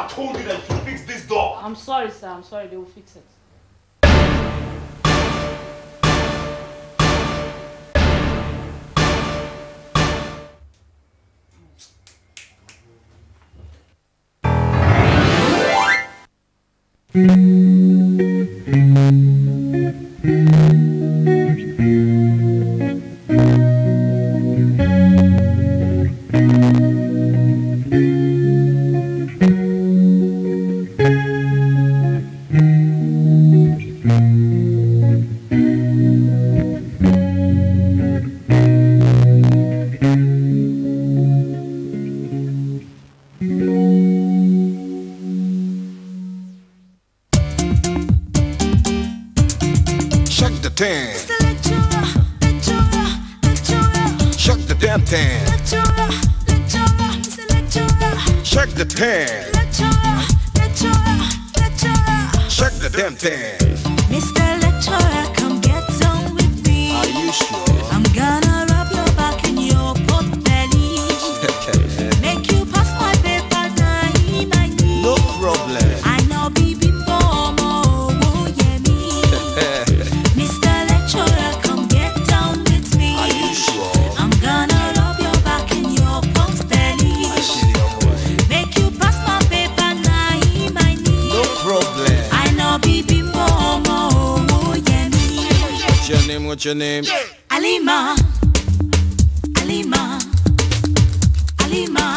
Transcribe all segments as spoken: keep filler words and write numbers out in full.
I told you that you should fix this door. I'm sorry, sir. I'm sorry. They will fix it. What's your name? Alima. Alima. Alima.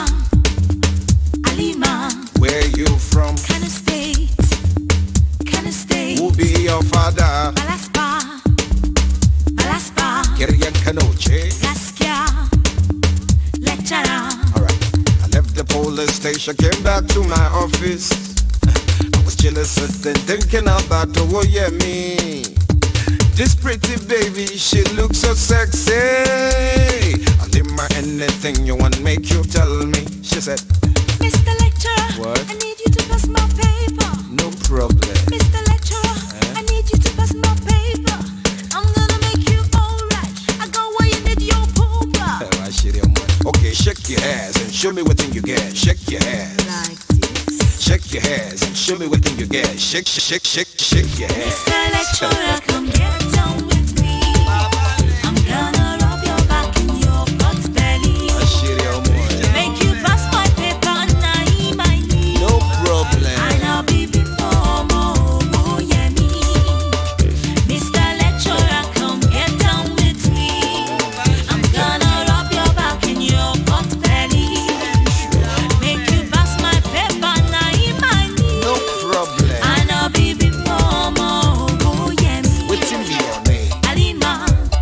Alima. Where you from? Kind of state. Kind of state. Who be your father? Balaspa. Balaspa. Kirian Kanoche. Gaskia. Lecturer. Alright. I left the police station, came back to my office. I was chilling, sitting, thinking about the way you me. This pretty baby, she looks so sexy. I'll give her anything you want, make you tell me. She said, Mister Lecturer, what? I need you to pass my paper. No problem. Mister Lecturer, eh? I need you to pass my paper. I'm gonna make you alright. I got what you need, your pooper. Okay, shake your ass and show me what thing you get. Shake your ass. Like this. Shake your ass and show me what thing you get. Shake, shake, shake, shake, shake your ass. Mister Lecturer, come get down with me. I'm gonna rub your back in your butt belly. Make you pass my paper and I my knee. No problem. I know baby momo, oh yeah me. Mister Lecturer, come get down with me. I'm gonna rub your back in your butt belly. Make you pass my paper and I my knee. No problem. I know baby momo, oh yeah me. What's in your name? Alima,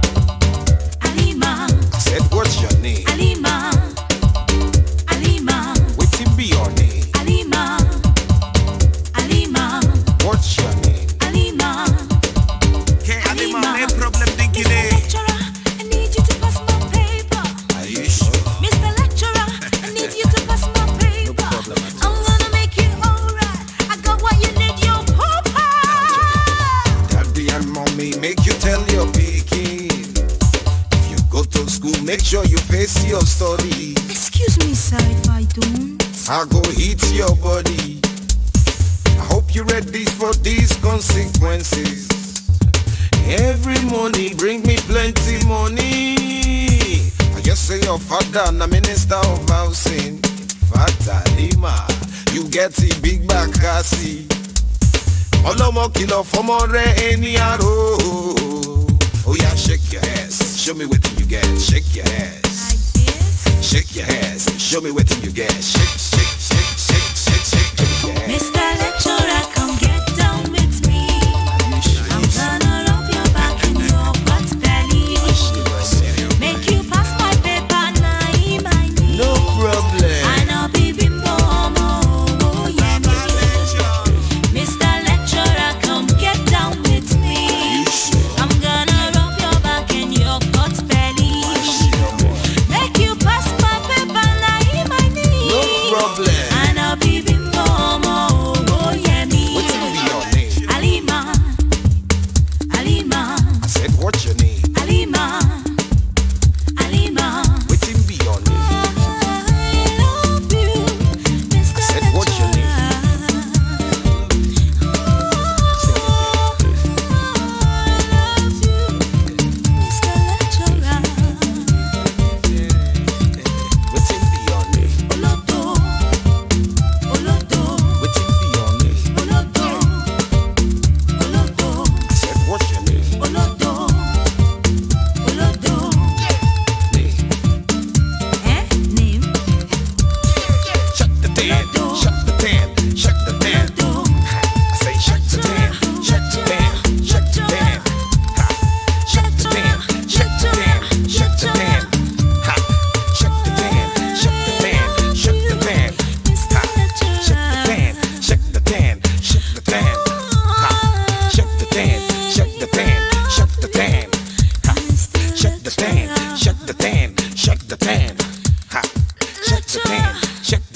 Alima, I said, what's your name? Alima, Alima, What's in be your name? Alima, Alima, What's your name? Alima. Okay, Alima, no problem thinking Mister it. Lecturer, I need you to pass my paper. Are you sure? Mister Lecturer, I need you to pass my paper. problem at I'm gonna make it alright. I got what you need, your pooper. Daddy and mommy make you tell your pikin. If you go to school, make sure you face your study. Excuse me, sir, if I don't. I go hit your body. I hope you're ready for these consequences. Every morning bring me plenty money. I just say your father and the minister of housing. Fata Lima, you get the big back kasi. Olomo kilo for more any arrow. Oh yeah, shake your ass. Show me what you get. Shake your ass. Like this. Shake your ass and show me what you get. Shake, shake, shake, shake, shake, shake your ass. Mister Lecturer, come get down with me. I'm gonna rub your back in your butt belly. Make you pass my paper and I my knee. No problem. I know baby momo, oh yeah me. Mister Lecturer, come get down with me. I'm gonna rub your back in your butt belly. Make you pass my paper and I my knee. No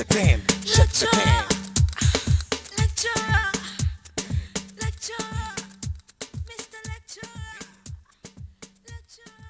Japan, shut Japan. Lecturer, lecturer, Mister Lecturer, lecturer.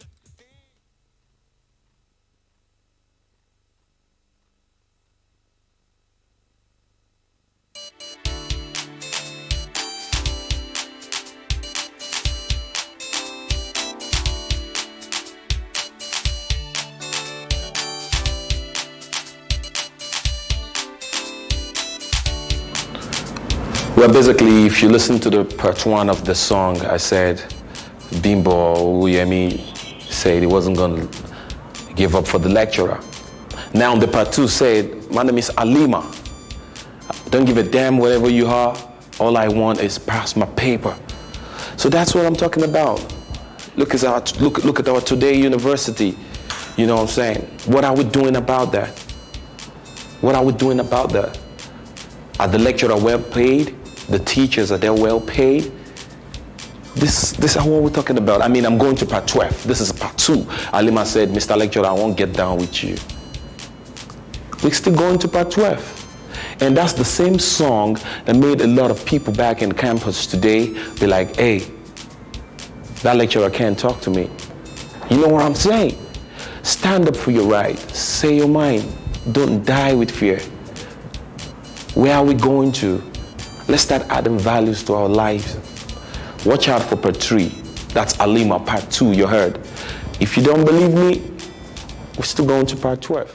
Well, basically, if you listen to the part one of the song, I said Bimbo Uyemi said he wasn't going to give up for the lecturer. Now, the part two said, my name is Alima. Don't give a damn wherever you are. All I want is pass my paper. So that's what I'm talking about. Look at our, look, look at our Today University. You know what I'm saying? What are we doing about that? What are we doing about that? Are the lecturers well paid? The teachers, are they well paid? This, this is what we're talking about. I mean, I'm going to part twelve. This is part two. Alima said, Mister Lecturer, I won't get down with you. We're still going to part twelve. And that's the same song that made a lot of people back in campus today be like, hey, that lecturer can't talk to me. You know what I'm saying? Stand up for your right. Say your mind. Don't die with fear. Where are we going to? Let's start adding values to our lives. Watch out for part three. That's Alima, part two, you heard. If you don't believe me, we're still going to part twelve.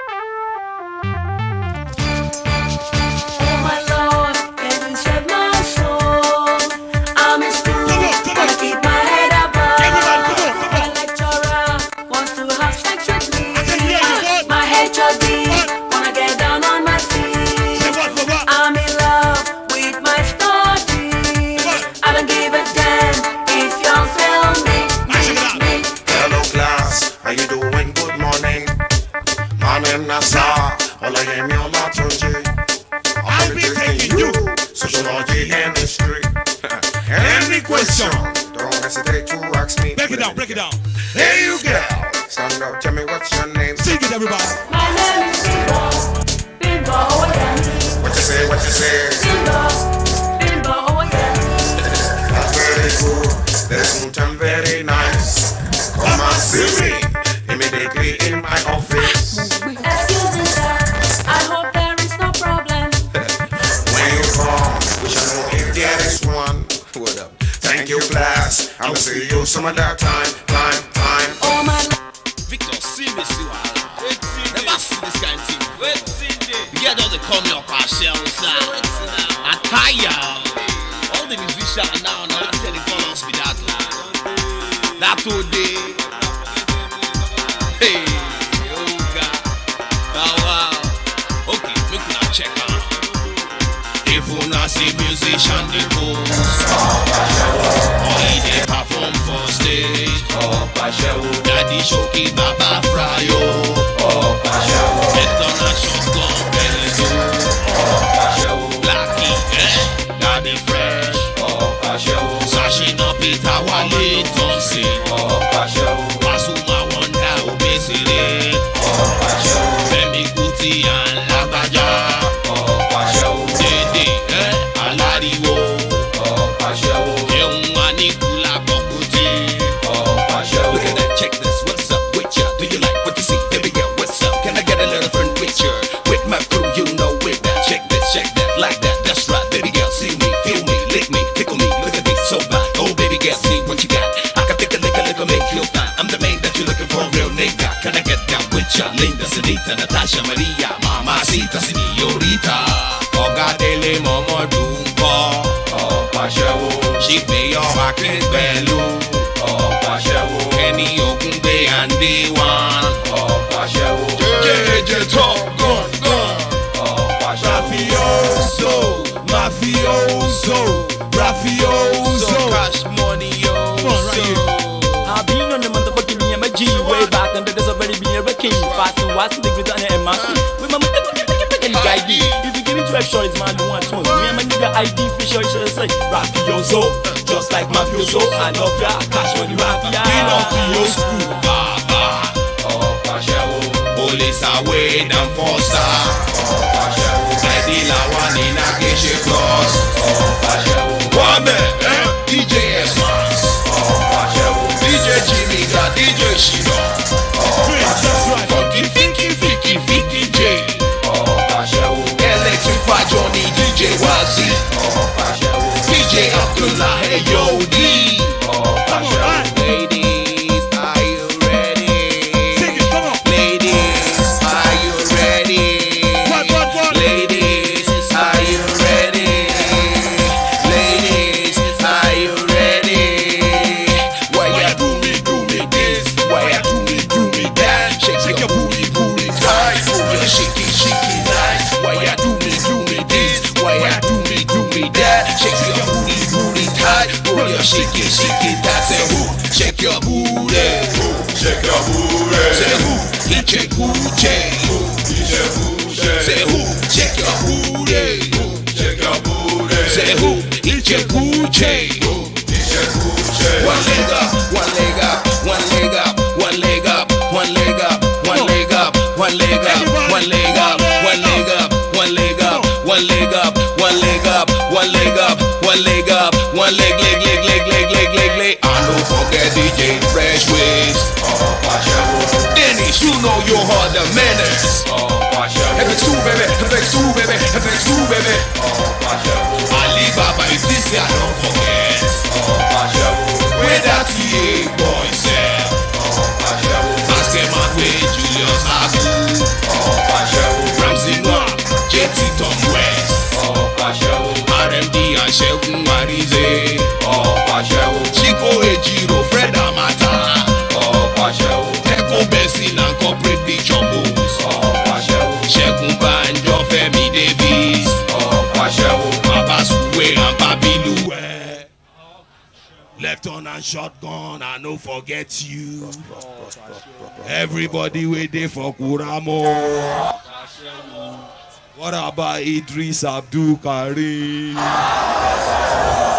I'll be taking you sociology and history. Any question, don't hesitate to ask me. Break it down, break it down. Hey you girl, stand up, tell me what's your name. Sing it, everybody. My name is Bimbo, Bimbo Oyemi. What you say, what you say? Bimbo, Bimbo Oyemi. That's very good, there's something very nice. Come and see me immediately in my office. Excuse me, sir. I hope there is no problem. When you come, we shall know if there is one. What up? Thank you, class. I will see you some other time, time, time. Oh my. Victor, seriously, never see this kind of thing. You get all the come up ourselves, I tire. All the musicians now, now telling us with that. That today. Hey, oh God. Oh wow. Okay, we can check out. If you not see musician, they post. Or they perform for stage. Daddy Shoki Baba Fryo. International Gone Venezo. Blackie, eh? Daddy Fresh. Sashina Peter Wale Thompson. Pasuma Wonder Obesere. Femi Kuti and Lagbaja. Dede, eh? Alariwo. Yeun Anikula Bokuti. Look at that, check this. What's up with ya? Do you like what you see? Baby girl, what's up? Can I get a little friend with ya? With my crew, you know with that. Check this, check that, like that. That's right, baby girl, see me, feel me, lick me, tickle me. Look at me, so fine. Oh, baby girl, see what you got. I can take a lick, a lick, make you fine. I'm the man that you're looking for, real nigga. Can I get down with ya? Linda, Senita, Natasha, Maria, Mamacita, Señorita. Oga Dele, Momo Dunko. Oh, Pashawo. She pay your pocket value. Oh, Pashawo. Kenny Ogunbe and the one. Oh, Pashawo. J J Top Gun Gun. Oh, Pashawo. Mafioso, Mafioso, Mafioso. Cash money, yo. I've been on the motherfucking me and my G way back under there's already been a wrecking. Fast and watching the good on the M R C. With my mother, I D. If you give me twelve shorts, man, you want to. Me and my nigga I D for sure, sure say Mafioso, just like Mafioso. I love ya, cash money, Mafia. Been off to your school, ah ah. Oh, Pashawo. Oh police away than foster. Eddie Lawan in a Geshe Cross. One man, eh? D J S-Max. D J Jimmy got D J Shido. Funky, Finky, Finky, Finky J. Electrify Johnny, D J Wazi. D J Abdullah, hey yo, D. Ladies, are you ready? Ladies, are you ready? Ladies, are you ready? Ladies, are you ready? Why you do me, do me this? Why you do me, do me that? Shake your booty, booty tight. Oh, you shake it, shake it nice. Why you do me, do me this? Why you do me, do me that? Shake your booty, booty tight. Oh, you shake it, shake it. That's a who? Shake your booty. Shake your booty. Say who? Eat your booty. Say who? Shake your booty. Shake your booty. Say who? Eat your booty. One leg up, one leg up, one leg up, one leg up, one leg up, one leg up, one leg up, one leg up, one leg up, one leg up, one leg up, one leg up, one leg up, one leg up, one leg, leg, leg, leg, leg, leg, leg, leg. And don't forget D J Fresh Waves. Dennis, you know you are the menace. F X two baby, F X two baby, F X two baby. Alibaba is this year, don't forget. Where that T A boy said. Ask him out with Julius Agu. Ramsey Noah, J T Tom West. R M D and Shegun Marize. Chico Ejiro, Fred Amata. Teko Benson and Corporate Big Jumbos. Shegun Banjo, Femi Davis. Papa Suwe and Papi Luwe. Left on and shotgun, I no forget you. Everybody waiting for Kuramo. What about Idris Abdul Karim?